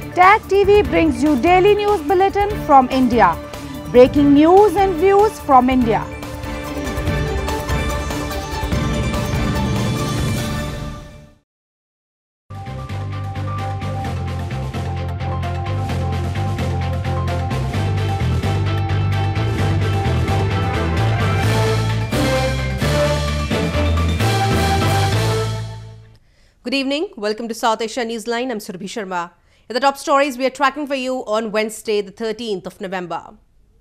TAG TV brings you daily news bulletin from India. Breaking news and views from India. Good evening. Welcome to South Asia Newsline. I'm Surabhi Sharma. Here are the top stories we are tracking for you on Wednesday, the 13th of November.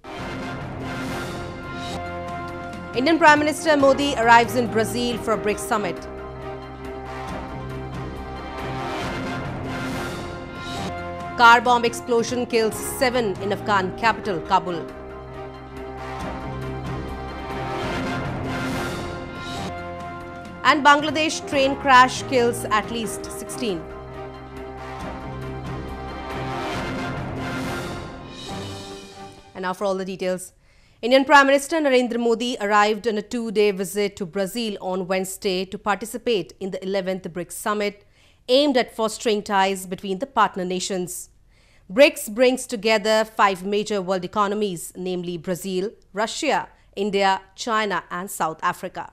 Indian Prime Minister Modi arrives in Brazil for a BRICS summit. Car bomb explosion kills 7 in Afghan capital, Kabul. And Bangladesh train crash kills at least 16. And now for all the details. Indian Prime Minister Narendra Modi arrived on a 2-day visit to Brazil on Wednesday to participate in the 11th BRICS summit aimed at fostering ties between the partner nations. BRICS brings together 5 major world economies, namely Brazil, Russia, India, China and South Africa.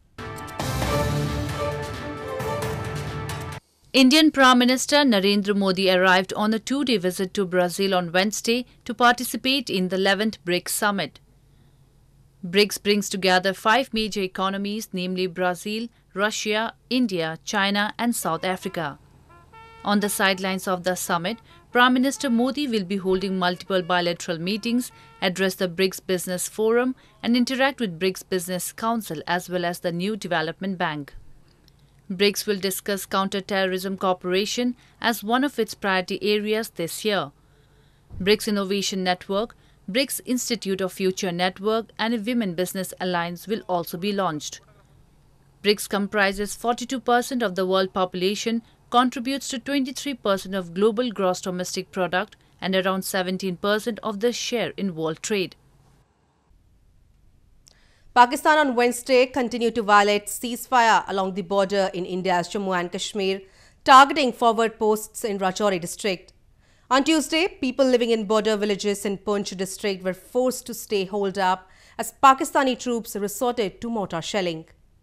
Indian Prime Minister Narendra Modi arrived on a 2-day visit to Brazil on Wednesday to participate in the 11th BRICS summit. BRICS brings together 5 major economies, namely Brazil, Russia, India, China and South Africa. On the sidelines of the summit, Prime Minister Modi will be holding multiple bilateral meetings, address the BRICS Business Forum and interact with BRICS Business Council as well as the New Development Bank. BRICS will discuss counter-terrorism cooperation as one of its priority areas this year. BRICS Innovation Network, BRICS Institute of Future Network and a Women Business Alliance will also be launched. BRICS comprises 42% of the world population, contributes to 23% of global gross domestic product and around 17% of the share in world trade. Pakistan on Wednesday continued to violate ceasefire along the border in India's Jammu and Kashmir, targeting forward posts in Rajouri district. On Tuesday, people living in border villages in Poonch district were forced to stay holed up as Pakistani troops resorted to mortar shelling.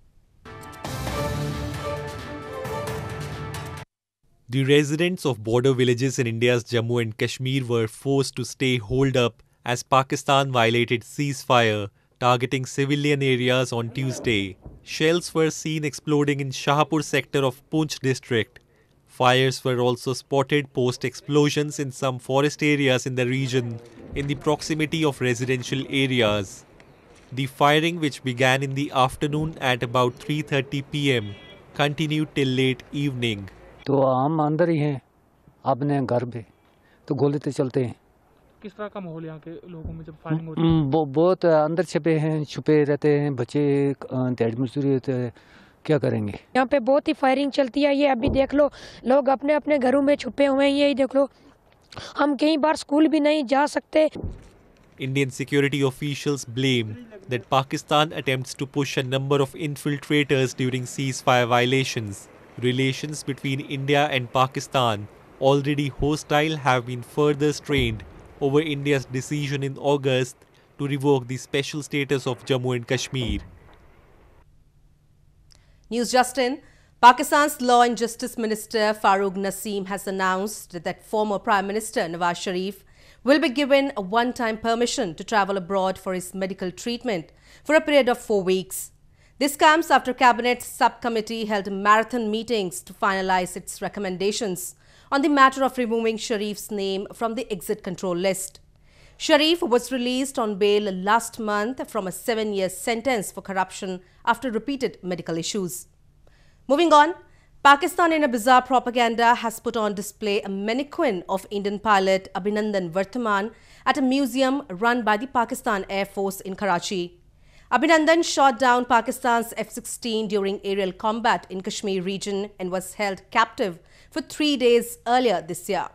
The residents of border villages in India's Jammu and Kashmir were forced to stay holed up as Pakistan violated ceasefire, targeting civilian areas on Tuesday. Shells were seen exploding in Shahpur sector of Poonch district. Fires were also spotted post-explosions in some forest areas in the region in the proximity of residential areas. The firing, which began in the afternoon at about 3:30 p.m., continued till late evening. तो हम अंदर ही हैं अपने घर पे तो गोले तो चलते हैं किस तरह का माहौल यहाँ के लोगों में जब फायरिंग होती है बहुत अंदर छुपे रहते हैं बच्चे दिहाड़ी मजदूरी होते हैं क्या करेंगे यहाँ पे बहुत ही फायरिंग चलती है ये अभी देख लो लोग अपने अपने घरों में छुपे हुए हैं यही देख लो हम कई बार स्कूल भी नहीं जा सकते Indian security officials blame that Pakistan attempts to push a number of infiltrators during ceasefire violations. Relations between India and Pakistan, already hostile, have been further strained over India's decision in August to revoke the special status of Jammu and Kashmir. News just in. Pakistan's Law and Justice Minister Farooq Naseem has announced that former Prime Minister Nawaz Sharif will be given a one-time permission to travel abroad for his medical treatment for a period of 4 weeks. This comes after Cabinet Subcommittee held marathon meetings to finalize its recommendations on the matter of removing Sharif's name from the exit control list. Sharif was released on bail last month from a 7-year sentence for corruption after repeated medical issues. Moving on, Pakistan in a bizarre propaganda has put on display a mannequin of Indian pilot Abhinandan Varthaman at a museum run by the Pakistan Air Force in Karachi. Abhinandan shot down Pakistan's F-16 during aerial combat in Kashmir region and was held captive for 3 days earlier this year.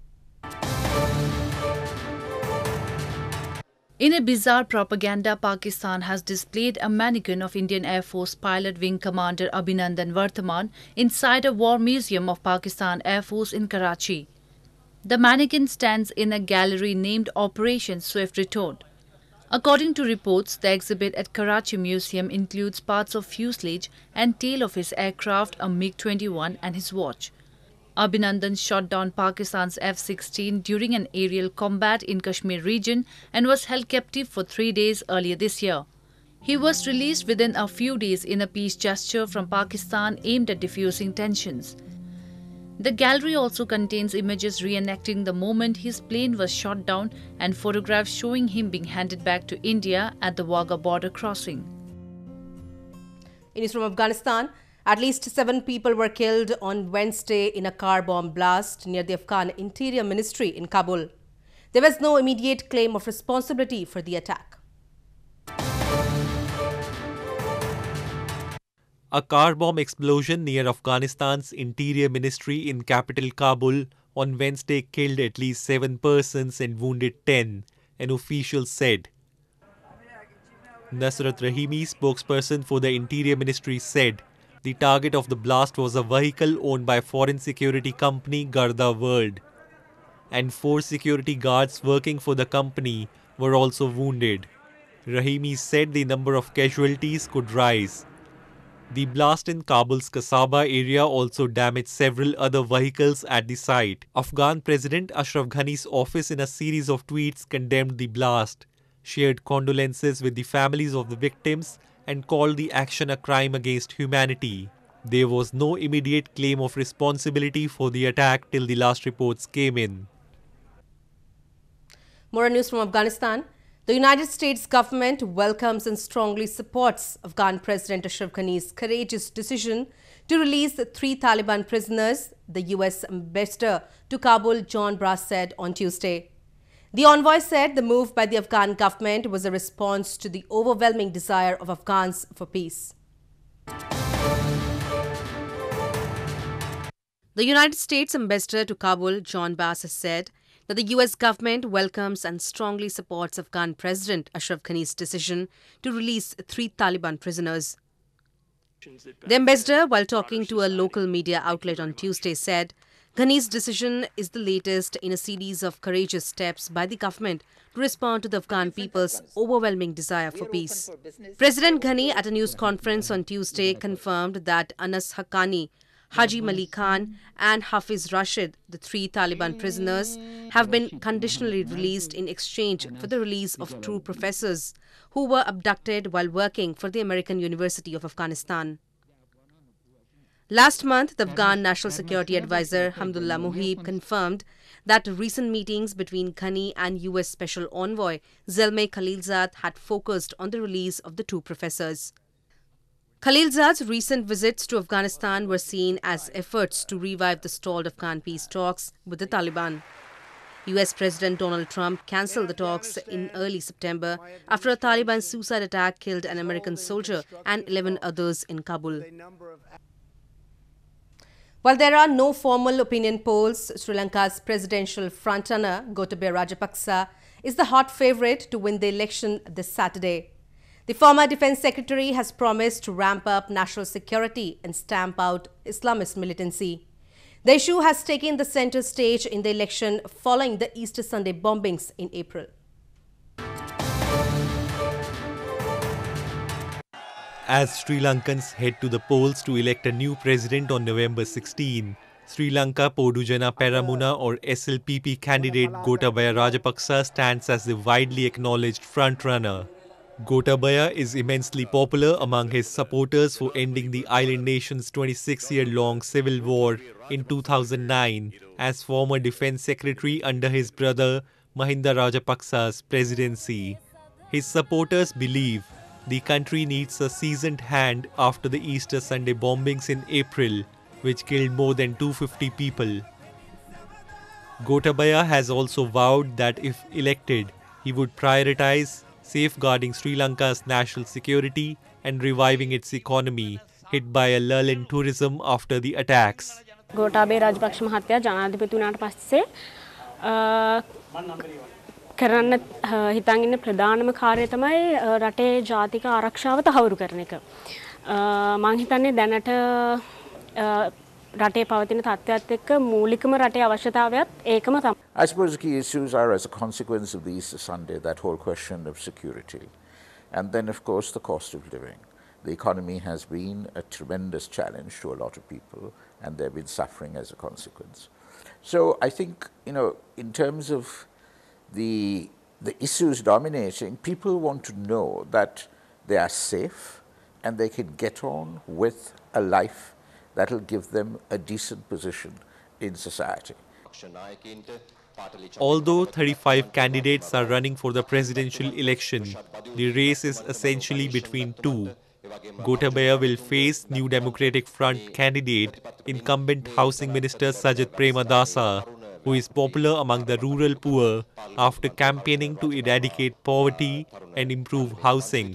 In a bizarre propaganda, Pakistan has displayed a mannequin of Indian Air Force pilot Wing Commander Abhinandan Varthaman inside a war museum of Pakistan Air Force in Karachi. The mannequin stands in a gallery named Operation Swift Retort. According to reports, the exhibit at Karachi Museum includes parts of fuselage and tail of his aircraft, a MiG-21 and his watch. Abhinandan shot down Pakistan's F-16 during an aerial combat in Kashmir region and was held captive for 3 days earlier this year. He was released within a few days in a peace gesture from Pakistan aimed at diffusing tensions. The gallery also contains images reenacting the moment his plane was shot down and photographs showing him being handed back to India at the Wagah border crossing. In news from Afghanistan, at least 7 people were killed on Wednesday in a car bomb blast near the Afghan Interior Ministry in Kabul. There was no immediate claim of responsibility for the attack. A car bomb explosion near Afghanistan's Interior Ministry in capital Kabul on Wednesday killed at least 7 persons and wounded 10, an official said. Nusrat Rahimi, spokesperson for the Interior Ministry, said the target of the blast was a vehicle owned by foreign security company Garda World, and 4 security guards working for the company were also wounded. Rahimi said the number of casualties could rise. The blast in Kabul's Kasaba area also damaged several other vehicles at the site. Afghan President Ashraf Ghani's office, in a series of tweets, condemned the blast, shared condolences with the families of the victims, and called the action a crime against humanity. There was no immediate claim of responsibility for the attack till the last reports came in. More news from Afghanistan. The United States government welcomes and strongly supports Afghan President Ashraf Ghani's courageous decision to release the 3 Taliban prisoners, the U.S. ambassador to Kabul, John Brass, said on Tuesday. The envoy said the move by the Afghan government was a response to the overwhelming desire of Afghans for peace. The United States ambassador to Kabul, John Bass, has said that the U.S. government welcomes and strongly supports Afghan President Ashraf Ghani's decision to release 3 Taliban prisoners. The ambassador, while talking to a local media outlet on Tuesday, said Ghani's decision is the latest in a series of courageous steps by the government to respond to the Afghan people's overwhelming desire for peace. President Ghani, at a news conference on Tuesday, confirmed that Anas Haqqani, Haji Malik Khan and Hafiz Rashid, the 3 Taliban prisoners, have been conditionally released in exchange for the release of 2 professors who were abducted while working for the American University of Afghanistan. Last month, the Afghan National Security Advisor Hamdullah Mohib confirmed that recent meetings between Ghani and U.S. Special Envoy Zalmay Khalilzad had focused on the release of the 2 professors. Khalilzad's recent visits to Afghanistan were seen as efforts to revive the stalled Afghan peace talks with the Taliban. US President Donald Trump cancelled the talks in early September after a Taliban suicide attack killed an American soldier and 11 others in Kabul. While there are no formal opinion polls, Sri Lanka's presidential frontrunner Gotabaya Rajapaksa is the hot favourite to win the election this Saturday. The former Defence Secretary has promised to ramp up national security and stamp out Islamist militancy. The issue has taken the centre stage in the election following the Easter Sunday bombings in April. As Sri Lankans head to the polls to elect a new president on November 16, Sri Lanka Podujana Peramuna or SLPP candidate Gotabaya Rajapaksa stands as the widely acknowledged frontrunner. Gotabaya is immensely popular among his supporters for ending the island nation's 26-year-long civil war in 2009 as former defence secretary under his brother Mahinda Rajapaksa's presidency. His supporters believe the country needs a seasoned hand after the Easter Sunday bombings in April, which killed more than 250 people. Gotabaya has also vowed that if elected, he would prioritize safeguarding Sri Lanka's national security and reviving its economy, hit by a lull in tourism after the attacks. Gotabaya Rajapaksa මහත්තයා ජනාධිපති වුණාට පස්සේ කරන්න හිතන් ඉන්න ප්‍රධානම කාර්යය තමයි රටේ ජාතික ආරක්ෂාව තහවුරු කරන එක. මම හිතන්නේ දැනට රටේ පවතින තත්ත්වයත් එක්ක මූලිකම රටේ අවශ්‍යතාවයත් ඒකම තමයි. I suppose the key issues are, as a consequence of the Easter Sunday, that whole question of security. And then, of course, the cost of living. The economy has been a tremendous challenge to a lot of people, and they've been suffering as a consequence. So I think, in terms of the issues dominating, people want to know that they are safe and they can get on with a life that will give them a decent position in society. Although 35 candidates are running for the presidential election, the race is essentially between two. Gotabaya will face New Democratic Front candidate, incumbent Housing Minister Sajith Premadasa, who is popular among the rural poor after campaigning to eradicate poverty and improve housing.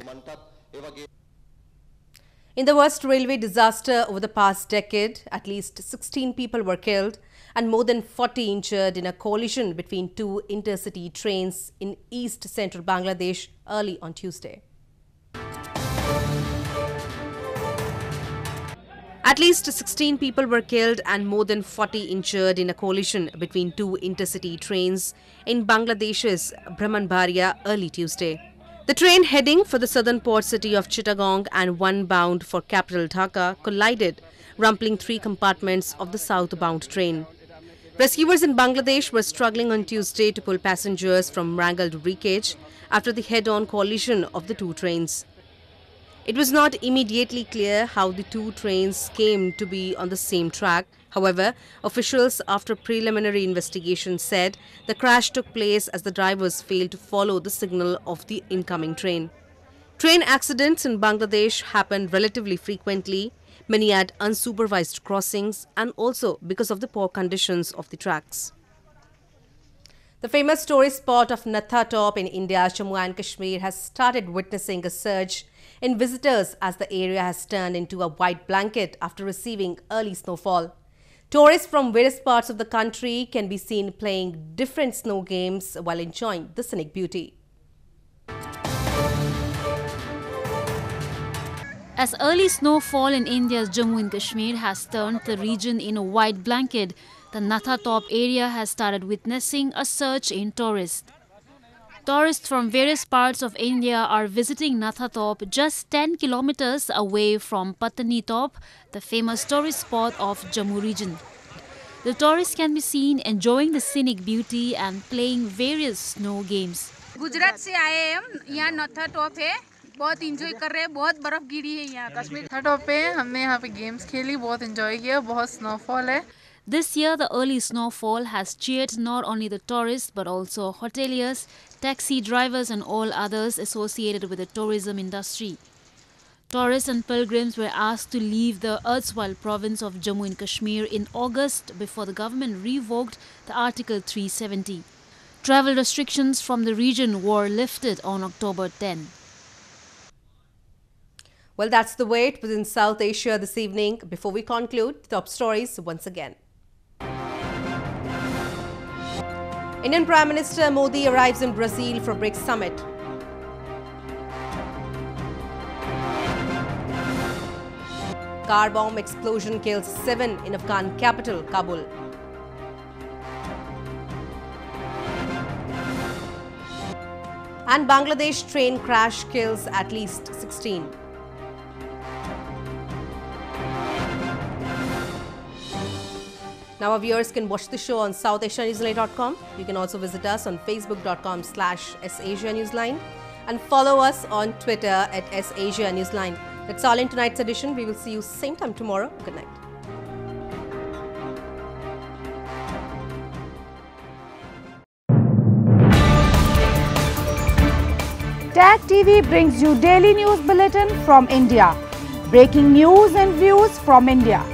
In the worst railway disaster over the past decade, at least 16 people were killed and more than 40 injured in a collision between two intercity trains in east-central Bangladesh early on Tuesday. At least 16 people were killed and more than 40 injured in a collision between two intercity trains in Bangladesh's Brahmanbaria early Tuesday. The train heading for the southern port city of Chittagong and one bound for capital Dhaka collided, rumpling 3 compartments of the southbound train. Rescuers in Bangladesh were struggling on Tuesday to pull passengers from mangled wreckage after the head-on collision of the 2 trains. It was not immediately clear how the 2 trains came to be on the same track. However, officials after preliminary investigation said the crash took place as the drivers failed to follow the signal of the incoming train. Train accidents in Bangladesh happen relatively frequently, many at unsupervised crossings and also because of the poor conditions of the tracks. The famous tourist spot of Natha Top in India's Jammu and Kashmir has started witnessing a surge in visitors as the area has turned into a white blanket after receiving early snowfall. Tourists from various parts of the country can be seen playing different snow games while enjoying the scenic beauty. As early snowfall in India's Jammu and Kashmir has turned the region in a white blanket, the Natha Top area has started witnessing a surge in tourists. Tourists from various parts of India are visiting Natha Top just 10 kilometers away from Patani Top, the famous tourist spot of Jammu region. The tourists can be seen enjoying the scenic beauty and playing various snow games. Gujarat से आए हैं हम, यहाँ नथा top है, बहुत enjoy कर रहे हैं, बहुत बर्फ गिरी है यहाँ कश्मीर नथा टॉप पे। हमने यहाँ पे गेम्स खेली, बहुत इंजॉय किया, बहुत स्नोफॉल है। This year, the early snowfall has cheered not only the tourists but also hoteliers, taxi drivers and all others associated with the tourism industry. Tourists and pilgrims were asked to leave the erstwhile province of Jammu and Kashmir in August before the government revoked the Article 370. Travel restrictions from the region were lifted on October 10. Well, that's the way it was in South Asia this evening. Before we conclude, top stories once again. Indian Prime Minister Modi arrives in Brazil for BRICS summit. Car bomb explosion kills 7 in Afghan capital, Kabul. And Bangladesh train crash kills at least 16. Now our viewers can watch the show on SouthAsiaNewsline.com. You can also visit us on Facebook.com/SAsiaNewsline and follow us on Twitter at @SAsiaNewsline. That's all in tonight's edition. We will see you same time tomorrow. Good night. TAG TV brings you daily news bulletin from India. Breaking news and views from India.